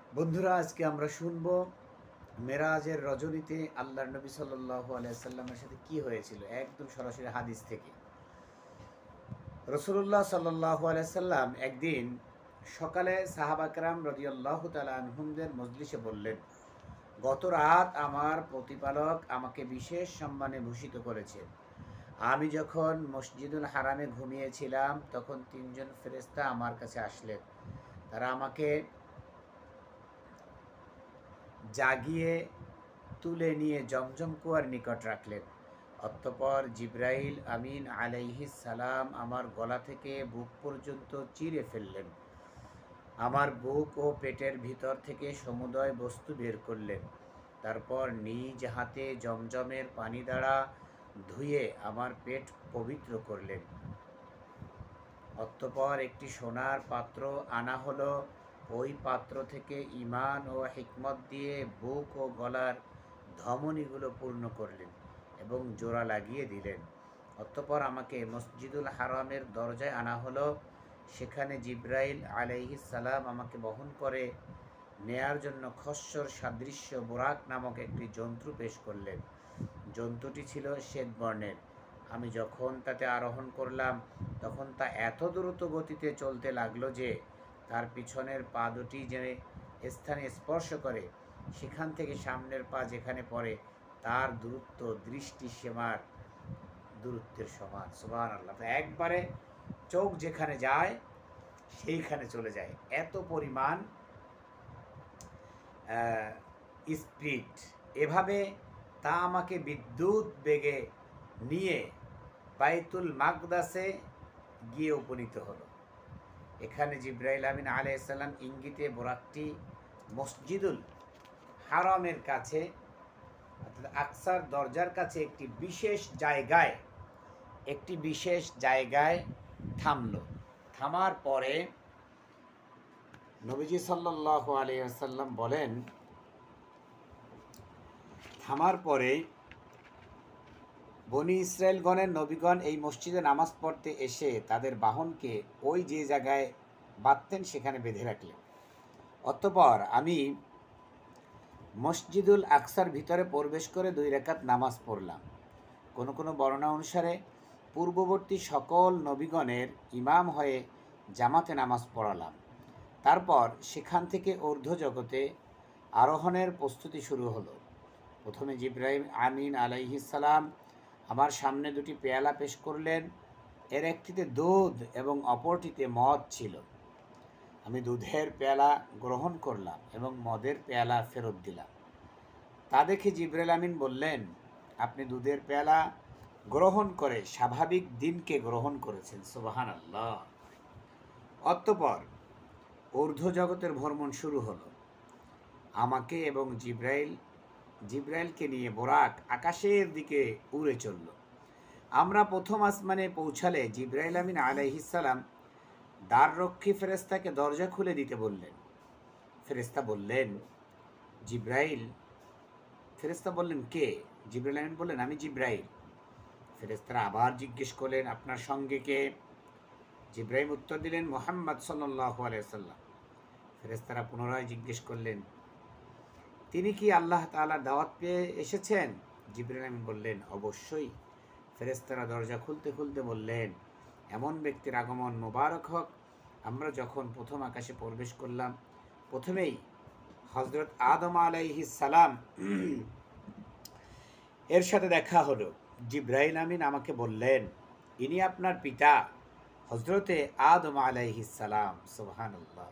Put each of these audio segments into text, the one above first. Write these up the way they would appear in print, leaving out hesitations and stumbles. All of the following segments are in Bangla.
বন্ধুরা, আজকে আমরা শুনব মেরাজের রজনীতে আল্লাহর নবী সাল্লাল্লাহু আলাইহি সাল্লামের সাথে কি হয়েছিল, একদম সরাসরি হাদিস থেকে। রাসূলুল্লাহ সাল্লাল্লাহু আলাইহি সাল্লাম একদিন সকালে সাহাবা কেরাম রাদিয়াল্লাহু তাআলা আনহুমদের মজলিসে বললেন, গত রাত আমার প্রতিপালক আমাকে বিশেষ সম্মানে ভূষিত করেছেন। আমি যখন মসজিদুল হারামে ঘুমিয়েছিলাম তখন তিনজন ফেরেশতা আমার কাছে আসলেন। তারা আমাকে জাগিয়ে তুলে নিয়ে জমজম কুয়ার নিকট রাখলেন। অতঃপর জিবরাইল আমিন আলাইহিস সালাম আমার গলা থেকে বুক পর্যন্ত চিরে ফেললেন। আমার বুক ও পেটের ভিতর থেকে সমুদয় বস্তু বের করলেন। তারপর নিজ হাতে জমজমের পানি দ্বারা ধুয়ে আমার পেট পবিত্র করলেন। অতঃপর একটি সোনার পাত্র আনা হলো। ওই পাত্র থেকে ঈমান ও হিকমত দিয়ে বুক ও গলার ধমনীগুলো পূর্ণ করলেন এবং জোড়া লাগিয়ে দিলেন। অতঃপর আমাকে মসজিদুল হারামের দরজায় আনা হলো। সেখানে জিবরাইল আলাইহিস সালাম আমাকে বহন করে নেয়ার জন্য খচ্চর সাদৃশ্য বুরাক নামক একটি জন্তু পেশ করলেন। জন্তুটি ছিল শ্বেত বর্ণের। আমি যখন তাতে আরোহণ করলাম তখন তা এত দ্রুত গতিতে চলতে লাগলো যে তার পিছনের পা দুটি যে স্থানে স্পর্শ করে সেখান থেকে সামনের পা যেখানে পড়ে তার দূরত্ব দৃষ্টি সীমার দূরত্বের সমান। সুবহানাল্লাহ! একবারে চোখ যেখানে যায় সেইখানে চলে যায়, এত পরিমাণ স্পিড। এভাবে তা আমাকে বিদ্যুৎ বেগে নিয়ে বাইতুল মাকদাসে গিয়ে উপনীত হলো। এখানে জিবরাইল আমিন আলাইহিস সালাম ইঙ্গিতে বোরাকটি মসজিদুল হারামের কাছে অর্থাৎ আকসার দরজার কাছে একটি বিশেষ জায়গায় থামলো। থামার পরে নবীজি সাল্লাল্লাহু আলাইহি ওয়াসাল্লাম বলেন, থামার পরে বনি ইসরায়েলগণের নবীগণ এই মসজিদে নামাজ পড়তে এসে তাদের বাহনকে ওই যে জায়গায় বাঁধতেন সেখানে বেঁধে রাখলেন। অতঃপর আমি মসজিদুল আকসার ভিতরে প্রবেশ করে 2 রাকাত নামাজ পড়লাম। কোনো কোনো বর্ণনা অনুসারে পূর্ববর্তী সকল নবীগণের ইমাম হয়ে জামাতে নামাজ পড়ালাম। তারপর সেখান থেকে ঊর্ধ্ব জগতে আরোহণের প্রস্তুতি শুরু হলো। প্রথমে জিবরাইল আমিন আলাইহিস সালাম আমার সামনে 2টি পেয়ালা পেশ করলেন। এর একটিতে দুধ এবং অপরটিতে মদ ছিল। আমি দুধের পেয়ালা গ্রহণ করলাম এবং মদের পেয়ালা ফেরত দিলাম। তা দেখে জিবরাইল আমিন বললেন, আপনি দুধের পেয়ালা গ্রহণ করে স্বাভাবিক দিনকে গ্রহণ করেছেন। সুবহানাল্লাহ! অতঃপর ঊর্ধ্ব জগতের ভ্রমণ শুরু হলো। আমাকে এবং জিবরাইলকে নিয়ে বোরাক আকাশের দিকে উড়ে চলল। আমরা প্রথম আসমানে পৌঁছালে জিবরাইল আমিন আলাইহিস সালাম দ্বাররক্ষী ফেরেশতাকে দরজা খুলে দিতে বললেন। ফেরেশতা বললেন, জিবরাইল। ফেরেশতা বললেন, কে? জিবরাইল আমিন বললেন, আমি জিবরাইল। ফেরেশতারা আবার জিজ্ঞেস করলেন, আপনার সঙ্গে কে? জিবরাইল উত্তর দিলেন, মুহাম্মদ সাল্লাল্লাহু আলাইহি ওয়াসাল্লাম। ফেরেশতারা পুনরায় জিজ্ঞেস করলেন, তিনি কি আল্লাহ তাআলার দাওয়াত পেয়ে এসেছেন? জিবরাইল আমিন বললেন, অবশ্যই। ফেরেশতারা দরজা খুলতে খুলতে বললেন, এমন ব্যক্তির আগমন মোবারক হোক। আমরা যখন প্রথম আকাশে প্রবেশ করলাম প্রথমেই হযরত আদম আলাইহিস সালাম এর সাথে দেখা হলো। জিবরাইল আমিন আমাকে বললেন, ইনি আপনার পিতা হযরতে আদম আলাইহিস সালাম। সুবহানাল্লাহ!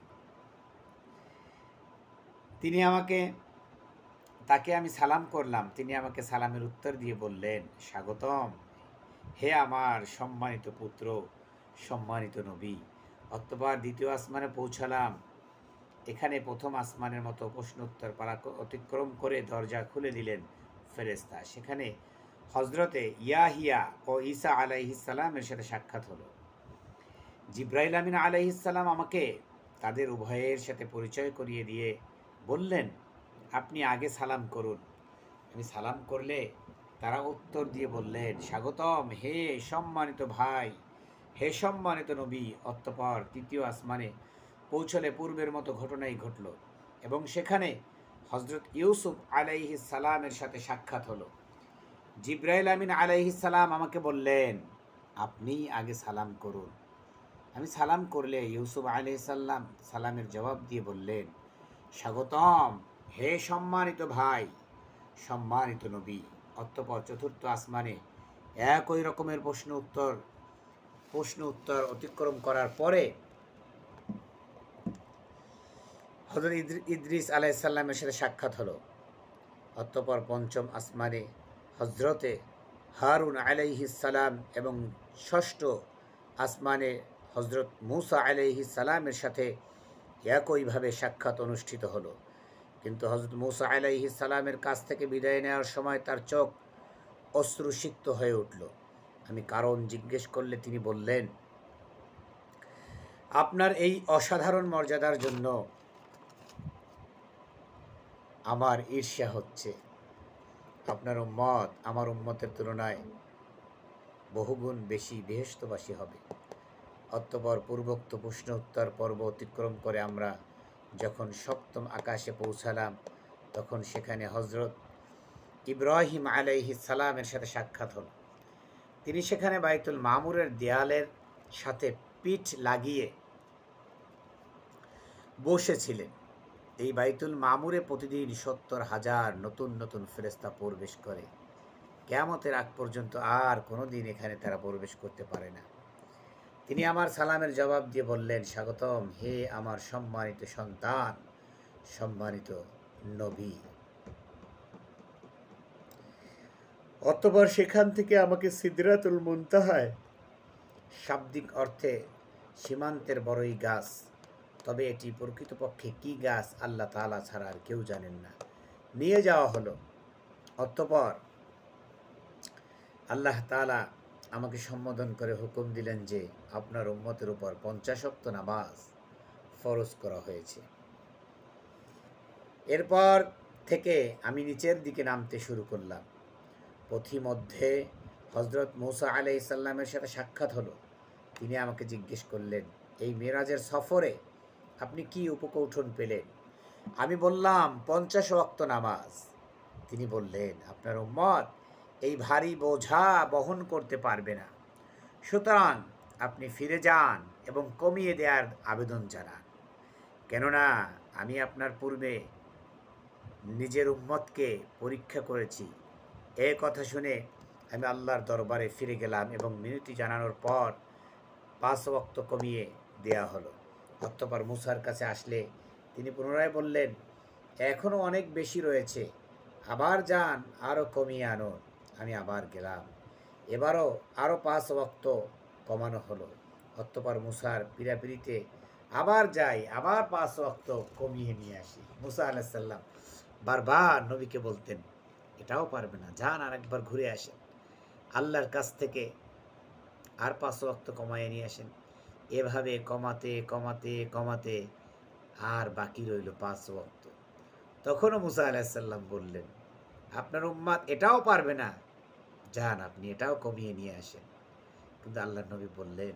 তাকে আমি সালাম করলাম। তিনি আমাকে সালামের উত্তর দিয়ে বললেন, স্বাগতম হে আমার সম্মানিত পুত্র, সম্মানিত নবী। অতঃপর দ্বিতীয় আসমানে পৌঁছালাম। এখানে প্রথম আসমানের মতো প্রশ্নোত্তর পালা অতিক্রম করে দরজা খুলে দিলেন ফেরেশতা। সেখানে হযরতে ইয়াহিয়া ও ঈসা আলাইহিস সালামের সাথে সাক্ষাৎ হলো। জিবরাইল আমিন আলাইহিস সালাম আমাকে তাদের উভয়ের সাথে পরিচয় করিয়ে দিয়ে বললেন, আপনি আগে সালাম করুন। আমি সালাম করলে তারা উত্তর দিয়ে বললেন, স্বাগতম হে সম্মানিত ভাই, হে সম্মানিত নবী। অতঃপর তৃতীয় আসমানে পৌঁছলে পূর্বের মতো ঘটনাই ঘটল। এবং সেখানে হজরত ইউসুফ আলাইহিস সালামের সাথে সাক্ষাৎ হলো। জিব্রাইল আমিন আলাইহিস সালাম আমাকে বললেন, আপনি আগে সালাম করুন। আমি সালাম করলে ইউসুফ আলাইহিস সালামের জবাব দিয়ে বললেন, স্বাগতম হে সম্মানিত ভাই, সম্মানিত নবী। অতঃপর চতুর্থ আসমানে একই রকমের প্রশ্ন উত্তর অতিক্রম করার পরে হযরত ইদ্রিস আলাইহিস সালামের সাথে সাক্ষাৎ হলো। অতঃপর পঞ্চম আসমানে হযরতে হারুন আলাইহিস সালাম এবং ষষ্ঠ আসমানে হযরত মূসা আলাইহিস সালামের সাথে একইভাবে সাক্ষাৎ অনুষ্ঠিত হলো। কিন্তু হযরত মূসা আলাইহিস সালামের কাছ থেকে বিদায় নেওয়ার সময় তার চোখ অশ্রুসিক্ত হয়ে উঠল। আমি কারণ জিজ্ঞেস করলে তিনি বললেন, আপনার এই অসাধারণ মর্যাদার জন্য আমার ঈর্ষা হচ্ছে। আপনার উম্মত আমার উম্মতের তুলনায় বহুগুণ বেশি বেহেশতবাসী হবে। অতঃপর পূর্বোক্ত প্রশ্ন উত্তর পর্ব অতিক্রম করে আমরা যখন সপ্তম আকাশে পৌঁছালাম, তখন সেখানে হযরত ইব্রাহিম আলাইহিস সালামের সাথে সাক্ষাৎ হল। তিনি সেখানে বাইতুল মামুরের দেয়ালের সাথে পিঠ লাগিয়ে বসেছিলেন। এই বাইতুল মামুরে প্রতিদিন ৭০,০০০ নতুন নতুন ফেরেশতা প্রবেশ করে। কিয়ামতের আগ পর্যন্ত আর কোনোদিন এখানে তারা প্রবেশ করতে পারে না। তিনি আমার সালামের জবাব দিয়ে বললেন, স্বাগতম হে আমার সম্মানিত সন্তান, সম্মানিত নবী। অতঃপর সেখান থেকে আমাকে সিদরাতুল মুনতাহায়, শাব্দিক অর্থে সীমান্তের বড়ই গাছ, তবে এটি প্রকৃতপক্ষে কি গাছ আল্লাহ তাআলা ছাড়া আর কেউ জানেন না, নিয়ে যাওয়া হলো। অতঃপর আল্লাহ তাআলা আমাকে সম্বোধন করে হুকুম দিলেন যে আপনার উম্মতের উপর ৫০ ওয়াক্ত নামাজ ফরজ করা হয়েছে। এরপর থেকে আমি নিচের দিকে নামতে শুরু করলাম। পথিমধ্যে হযরত মূসা আলাইহিস সালামের সাথে সাক্ষাৎ হলো। তিনি আমাকে জিজ্ঞেস করলেন, এই মেরাজের সফরে আপনি কি উপকৌঠন পেলেন? আমি বললাম, ৫০ ওয়াক্ত নামাজ। তিনি বললেন, আপনার উম্মত এই ভারী বোঝা বহন করতে পারবে না, সুতরাং আপনি ফিরে যান এবং কমিয়ে দেওয়ার আবেদন জানান, কেননা আমি আপনার পূর্বে নিজের উম্মতকে পরীক্ষা করেছি। এই কথা শুনে আমি আল্লাহর দরবারে ফিরে গেলাম এবং মিনতি জানানোর পর ৫ ওয়াক্ত কমিয়ে দেয়া হলো। অতঃপর মূসার কাছে আসলে তিনি পুনরায় বললেন, এখনও অনেক বেশি রয়েছে, আবার যান, আরও কমিয়ে আনুন। আমি আবার গেলাম, এবারও আরও ৫ ওয়াক্ত কমানো হলো। অতঃপর মূসার পীড়াপিড়িতে আবার যাই, আবার ৫ ওয়াক্ত কমিয়ে নিয়ে আসি। মূসা আলাইহিস সালাম বারবার নবীকে বলতেন, এটাও পারবে না, যান আর একবার ঘুরে আসেন, আল্লাহর কাছ থেকে আর ৫ ওয়াক্ত কমায় নিয়ে আসেন। এভাবে কমাতে কমাতে কমাতে আর বাকি রইল ৫ ওয়াক্ত। তখনও মূসা আলাইহিস সালাম বললেন, আপনার উম্মত এটাও পারবে না, যান আপনি এটাও কমিয়ে নিয়ে আসেন। কিন্তু আল্লাহর নবী বললেন,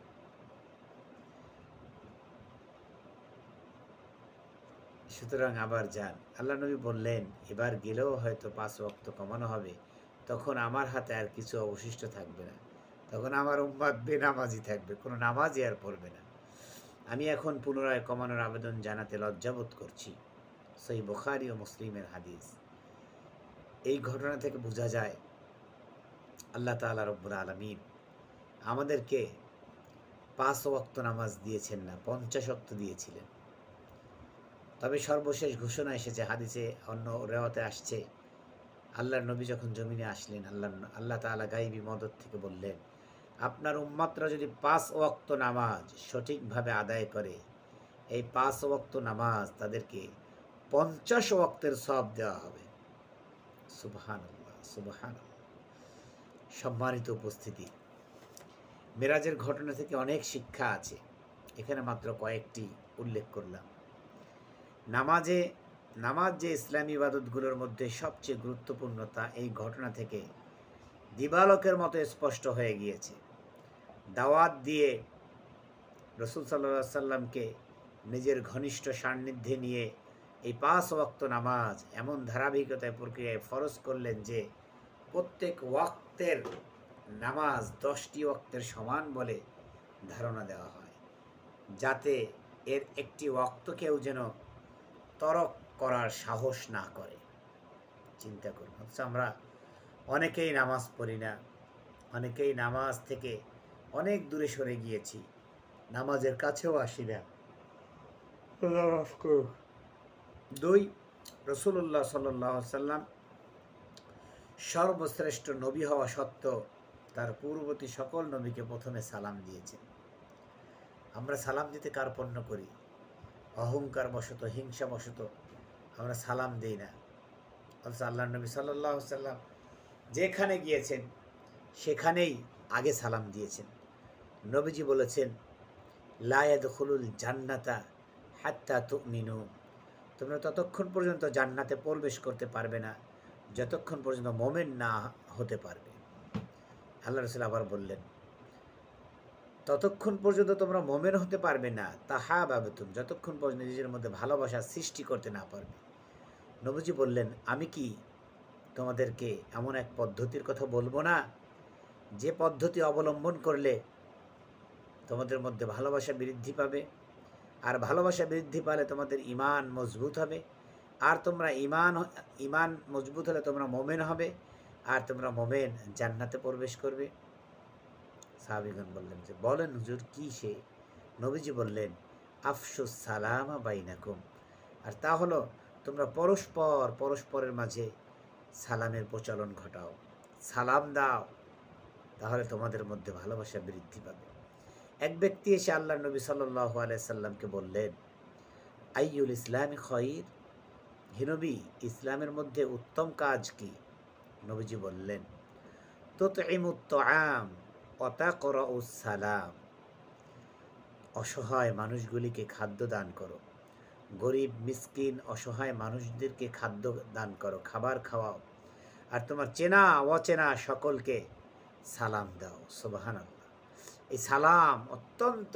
সুতরাং আবার যান। আল্লাহ নবী বললেন, এবার গেলেও হয়তো ৫ ওয়াক্ত কমানো হবে, তখন আমার হাতে আর কিছু অবশিষ্ট থাকবে না, তখন আমার উম্মত বেনামাজি থাকবে, কোনো নামাজই আর পড়বে না। আমি এখন পুনরায় কমানোর আবেদন জানাতে লজ্জাবোধ করছি। সহিহ বুখারী ও মুসলিমের হাদিস। এই ঘটনা থেকে বোঝা যায় আল্লাহ তাআলা রব্বুল আলামিন আমাদেরকে ৫ ওয়াক্ত নামাজ দিয়েছেন না, ৫০ ওয়াক্ত দিয়েছিলেন। তবে সর্বশেষ ঘোষণা এসেছে, হাদিসে অন্য রেওয়াতে আসছে, আল্লাহর নবী যখন জমিনে আসলেন, আল্লাহ তাআলা গায়বী মদদ থেকে বললেন, আপনার উম্মতরা যদি ৫ ওয়াক্ত নামাজ সঠিকভাবে আদায় করে, এই ৫ ওয়াক্ত নামাজ তাদেরকে ৫০ ওয়াক্তের সওয়াব দেওয়া হবে। সুবহানাল্লাহ, সুবহানাল্লাহ। সম্মানিত উপস্থিতি, মেরাজের ঘটনা থেকে অনেক শিক্ষা আছে, এখানে মাত্র কয়েকটি উল্লেখ করলাম। নামাজ যে ইসলামী ইবাদতগুলোর মধ্যে সবচেয়ে গুরুত্বপূর্ণ, তা এই ঘটনা থেকে দিবালোকের মতো স্পষ্ট হয়ে গিয়েছে। দাওয়াত দিয়ে রাসূল সাল্লাল্লাহু আলাইহি সাল্লামকে নিজের ঘনিষ্ঠ সান্নিধ্যে নিয়ে এই 5 ওয়াক্ত নামাজ এমন ধারাবাহিকতায় প্রক্রিয়ায় ফরজ করলেন যে প্রত্যেক ওয়াক্তের নামাজ 10টি ওয়াক্তের সমান বলে ধারণা দেওয়া হয়, যাতে এর একটি ওয়াক্তকেও যেন তরক করার সাহস না করে। চিন্তা করুন, আমরা অনেকেই নামাজ পড়ি না, অনেকেই নামাজ থেকে অনেক দূরে সরে গিয়েছি, নামাজের কাছেও আসি না। 2, রাসূলুল্লাহ সাল্লাল্লাহু আলাইহি সাল্লাম সর্বশ্রেষ্ঠ নবী হওয়া সত্ত্বেও তার পূর্ববর্তী সকল নবীকে প্রথমে সালাম দিয়েছেন। আমরা সালাম দিতে কার্পণ্য করি, অহংকার বশত, হিংসা বশত আমরা সালাম দিই না। অথচ আল্লাহ নবী সাল্লাল্লাহু আলাইহি সাল্লাম যেখানে গিয়েছেন সেখানেই আগে সালাম দিয়েছেন। নবীজি বলেছেন, লা ইয়াদখুলুল জান্নাতা হাত্তা তুমিনু, তোমরা ততক্ষণ পর্যন্ত জান্নাতে প্রবেশ করতে পারবে না যতক্ষণ পর্যন্ত মোমেন না হতে পারবে। আল্লাহ রাসূল আবার বললেন, ততক্ষণ পর্যন্ত তোমরা মোমেন হতে পারবে না তাহাবাবতুম, যতক্ষণ পর্যন্ত নিজের মধ্যে ভালোবাসা সৃষ্টি করতে না পারবে। নবীজি বললেন, আমি কি তোমাদেরকে এমন এক পদ্ধতির কথা বলবো না যে পদ্ধতি অবলম্বন করলে তোমাদের মধ্যে ভালোবাসা বৃদ্ধি পাবে, আর ভালোবাসা বৃদ্ধি পালে তোমাদের ঈমান মজবুত হবে, আর তোমরা ঈমান মজবুত হলে তোমরা মোমেন হবে, আর তোমরা মোমেন জান্নাতে প্রবেশ করবে। সাহাবীগণ বললেন যে, বলেন হুজুর কি সে? নবীজি বললেন, আফশুস সালামা বাইনাকুম, আর তা হলো তোমরা পরস্পরের মাঝে সালামের প্রচলন ঘটাও, সালাম দাও, তাহলে তোমাদের মধ্যে ভালোবাসা বৃদ্ধি পাবে। এক ব্যক্তি এসে আল্লাহ নবী সাল্লাল্লাহু আলাইহি সাল্লামকে বললেন, আইয়ুল ইসলামি খয়র, হে নবী, ইসলামের মধ্যে উত্তম কাজ কি? নবীজি বললেন, তুতঈমুত তাআম ওয়া তাকরাউস সালাম, অসহায় মানুষগুলিকে খাদ্য দান করো, গরিব মিসকিন অসহায় মানুষদেরকে খাদ্য দান করো, খাবার খাওয়াও, আর তোমার চেনা অচেনা সকলকে সালাম দাও। সুবহানাল্লাহ। এই সালাম অত্যন্ত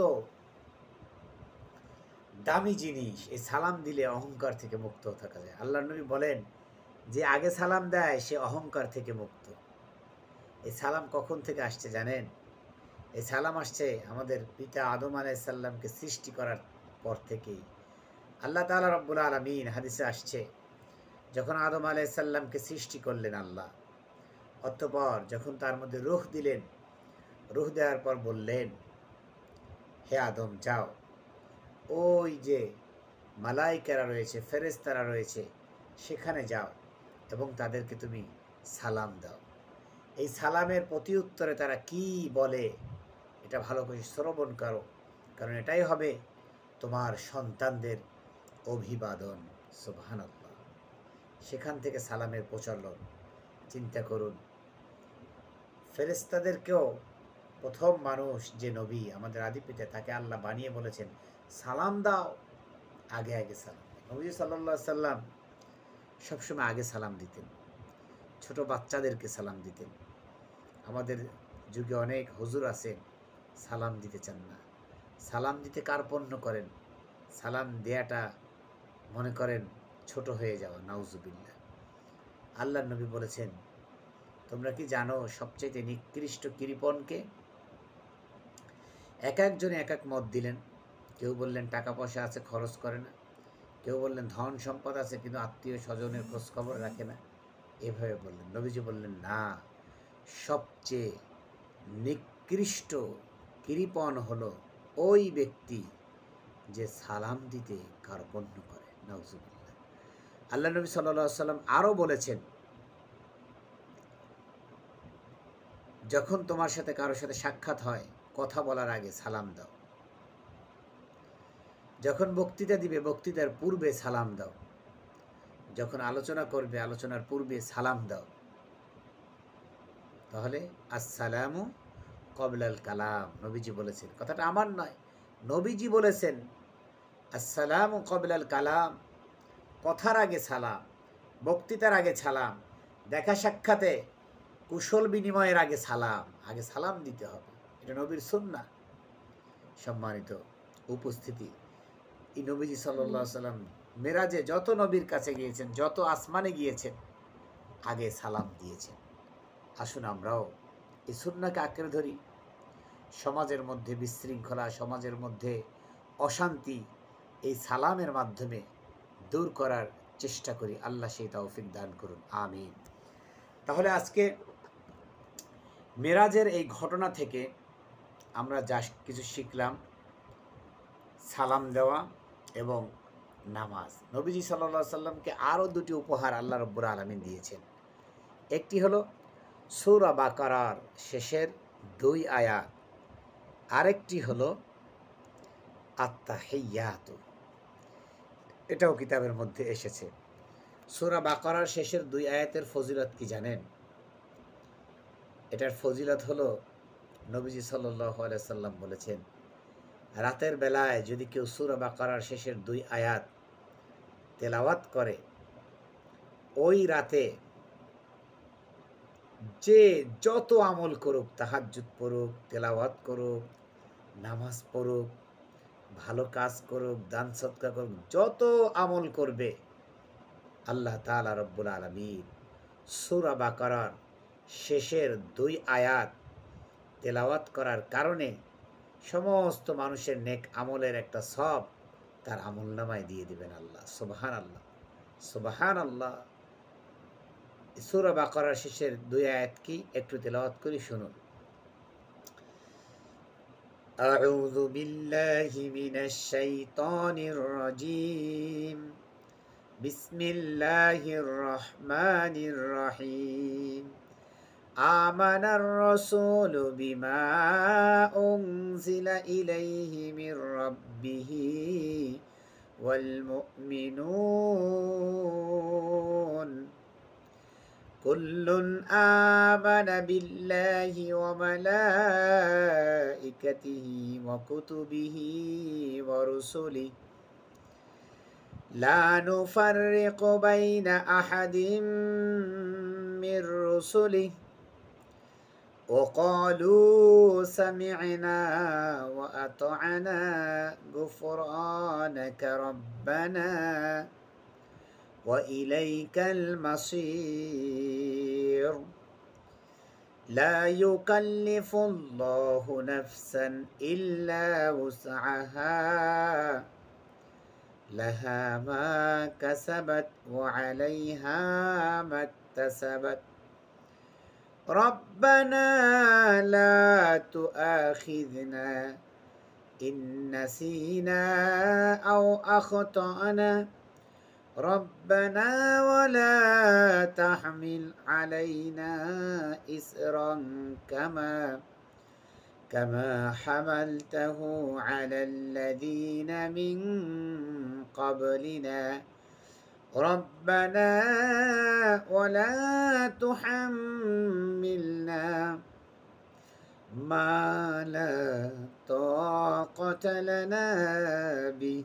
দামি জিনিস। এই সালাম দিলে অহংকার থেকে মুক্ত থাকা যায়। আল্লাহ নবী বলেন, যে আগে সালাম দেয় সে অহংকার থেকে মুক্ত। এই সালাম কখন থেকে আসছে জানেন? এই সালাম আসছে আমাদের পিতা আদম আলাইহিস সালামকে সৃষ্টি করার পর থেকেই। আল্লাহ তাআলা রব্বুল আলামিন, হাদিসে আসছে, যখন আদম আলাইহিস সালামকে সৃষ্টি করলেন আল্লাহ, অতঃপর যখন তার মধ্যে রূহ দিলেন, রূহ দেওয়ার পর বললেন, হে আদম যাও, ওই যে মালাইকারা রয়েছে, ফেরেশতারা রয়েছে, সেখানে যাও এবং তাদেরকে তুমি সালাম দাও। এই সালামের প্রতি উত্তরে তারা কি বলে এটা ভালো করে শ্রবণ করো, কারণ এটাই হবে তোমার সন্তানদের অভিবাদন। সুবহানাল্লাহ। সেখান থেকে সালামের প্রচলন। চিন্তা করুন, ফেরেশতাদেরকেও প্রথম মানুষ যে নবী আমাদের আদি পিতা, তাকে আল্লাহ বানিয়ে বলেছেন সালাম দাও, আগে আগে সালাম। নবী সাল্লাল্লাহু আলাইহি সাল্লাম সবসময় আগে সালাম দিতেন, ছোট বাচ্চাদেরকে সালাম দিতেন। আমাদের যুগে অনেক হুজুর আছেন সালাম দিতে চান না, সালাম দিতে কার্পণ্য করেন, সালাম দেয়াটা মনে করেন ছোট হয়ে যাওয়া, নাউজুবিল্লাহ। আল্লাহর নবী বলেছেন, তোমরা কি জানো সবচেয়ে নিকৃষ্ট কৃপণকে? এক একজনে এক এক মত দিলেন। কেউ বললেন টাকা পয়সা আছে খরচ করে না, কেউ বললেন ধন সম্পদ আছে কিন্তু আত্মীয় স্বজনের খোঁজ খবর রাখে না, এভাবে বললেন। নবীজি বললেন, না, সবচেয়ে নিকৃষ্ট কৃপণ হলো ওই ব্যক্তি যে সালাম দিতে কার্পণ্য করে। নাউজুবিল্লাহ। আল্লাহ নবী সাল্লাল্লাহু আলাইহি সাল্লাম আরও বলেছেন, যখন তোমার সাথে কারোর সাথে সাক্ষাৎ হয়, কথা বলার আগে সালাম দাও। যখন বক্তৃতা দিবে, বক্তৃতার পূর্বে সালাম দাও। যখন আলোচনা করবে, আলোচনার পূর্বে সালাম দাও। তাহলে আসসালামু কবলাল কালাম, নবীজি বলেছেন, কথাটা আমার নয়, নবীজি বলেছেন, আসসালামু কবলাল কালাম, কথার আগে সালাম, বক্তৃতার আগে সালাম, দেখা সাক্ষাতে কুশল বিনিময়ের আগে সালাম দিতে হবে। এটা নবীর সুন্নাহ। সম্মানিত উপস্থিতি, এই নবীজি সাল্লাল্লাহু আলাইহি সাল্লাম মেরাজে যত নবীর কাছে গিয়েছেন, যত আসমানে গিয়েছেন, আগে সালাম দিয়েছেন। আসুন আমরাও এই সুন্নাহকে আঁকড়ে ধরি। সমাজের মধ্যে বিশৃঙ্খলা, সমাজের মধ্যে অশান্তি এই সালামের মাধ্যমে দূর করার চেষ্টা করি। আল্লাহ সেই তৌফিক দান করুন, আমিন। তাহলে আজকে মেরাজের এই ঘটনা থেকে আমরা যা কিছু শিখলাম, সালাম দেওয়া এবং নামাজ। নবীজি সাল্লাল্লাহু আলাইহি সাল্লামকে আরও দুটি উপহার আল্লাহ রাব্বুল আলামিন দিয়েছেন। একটি হলো সূরা বাকারার শেষের 2 আয়াত, আরেকটি হলো আত্তাহিয়াতু। এটাও কিতাবের মধ্যে এসেছে। সূরা বাকারার শেষের 2 আয়াতের ফজিলত কি জানেন? এটার ফজিলত হলো নবীজি সাল্লাল্লাহু আলাইহি সাল্লাম বলেছেন, রাতের বেলায় যদি কেউ সূরা বাকারার শেষের 2 আয়াত তেলাওয়াত করে, ওই রাতে যে যত আমল করুক, তাহাজ্জুদ পড়ুক, তেলাওয়াত করুক, নামাজ পড়ুক, ভালো কাজ করুক, দান সদকা করুক, যত আমল করবে, আল্লাহ তাআলা রব্বুল আলামিন সূরা বাকারার শেষের 2 আয়াত তেলাওয়াত করার কারণে সমস্ত মানুষের নেক আমলের একটা সওয়াব তার আমলনামায় দিয়ে দিবেন আল্লাহ। সুবহানাল্লাহ, সুবহানাল্লাহ। সূরা বাকারার শেষের 2 আয়াত কি একটু তেলাওয়াত করি, শুনুন। আউযু বিল্লাহি মিনাশ শাইতানির রাজীম। বিসমিল্লাহির রহমানির রহিম। আমানার রাসূলু বিমা উনজিলা ইলাইহি মির রাব্বিহি ওয়াল মুমিনুন কুল্লুন আমানা বিল্লাহি ওয়া মালাইকাতিহি ওয়া কুতুবিহি ওয়া রুসুলিহি লা নুফাররিকু বাইনা আহাদিম মির রুসুলিহি ওয়া ক্বালু সামি'না ওয়া আতা'না গুফরানাকা রাব্বানা وإليك المصير لا يكلف الله نفسا إلا وسعها لها ما كسبت وعليها ما اكتسبت ربنا لا تؤاخذنا إن نسينا أو أخطأنا ربنا ولا تحمل علينا إسرا كما حملته على الذين من قبلنا ربنا ولا تحملنا ما لا طاقة لنا به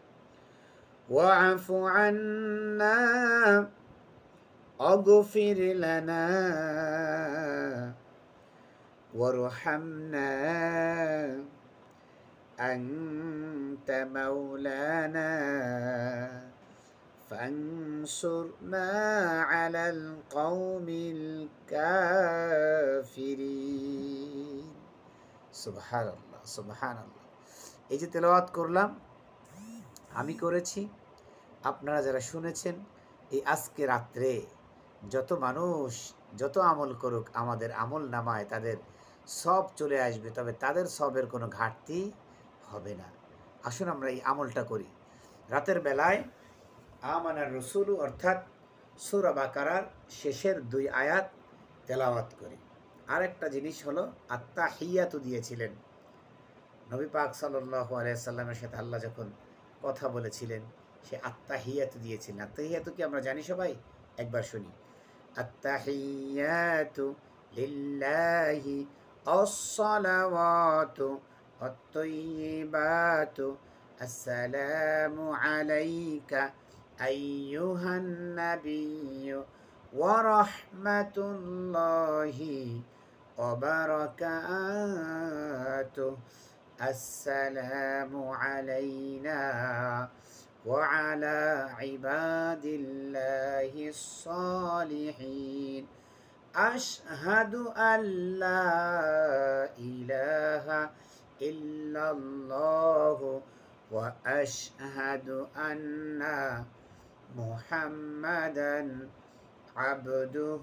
واعف عنا اغفر لنا وارحمنا أنت مولانا فانصرنا على القوم الكافرين سبحان الله سبحان الله। এই যে তেলাওয়াত করলাম, আমি করেছি, আপনারা যারা শুনেছেন, এই আজকে রাত্রে যত মানুষ যত আমল করুক, আমাদের আমল নামায় তাদের সব চলে আসবে, তবে তাদের সবের কোনো ঘাটতি হবে না। আসুন আমরা এই আমলটা করি। রাতের বেলায় আমানার রসুলু অর্থাৎ সূরা বাকারার শেষের 2 আয়াত তেলাওয়াত করি। আরেকটা জিনিস হলো আত্তাহিয়াতু দিয়েছিলেন নবী পাক সাল্লাল্লাহু আলাইহি সাল্লামের সাথে আল্লাহ যখন কথা বলেছিলেন, সে আত্তাহিয়াতু দিয়েছিলেন। আত্তাহিয়াতু কি আমরা জানি সবাই? একবার শুনি। আত্তাহিয়াতু লিল্লাহি আস-সালাওয়াতু আত-তাইয়্যিবাতু আসসালামু আলাইকা আইয়ুহান নাবিয়্যু ওয়া রাহমাতুল্লাহি ওয়া বারাকাতুহু আসসালামু আলাইনা وعلى عباد الله الصالحين أشهد أن لا إله إلا الله وأشهد أن محمدا عبده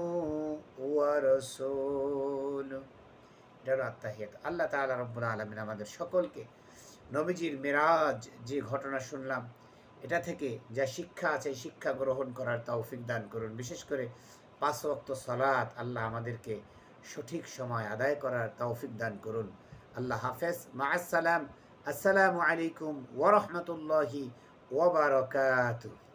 ورسوله। আল্লাহ তাআলা রব্বুল আলামিন আমাদের সকলকে নবীজির মিরাজ যে ঘটনা শুনলাম এটা থেকে যা শিক্ষা আছে শিক্ষা গ্রহণ করার তৌফিক দান করুন। বিশেষ করে 5 ওয়াক্ত সালাত আল্লাহ আমাদেরকে সঠিক সময় আদায় করার তৌফিক দান করুন। আল্লাহ হাফেজ, মা আসসালাম, আসসালামু আলাইকুম ওয়া রাহমাতুল্লাহি ওয়া বারাকাতুহু।